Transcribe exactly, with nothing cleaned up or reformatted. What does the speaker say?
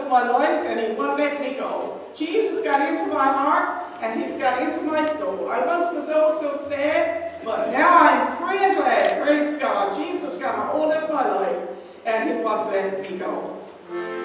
of my life and he won't let me go. Jesus got into my heart and he's got into my soul. I once was also sad, but now I'm free and glad. Praise God. Jesus got a hold of my life and he won't let me go.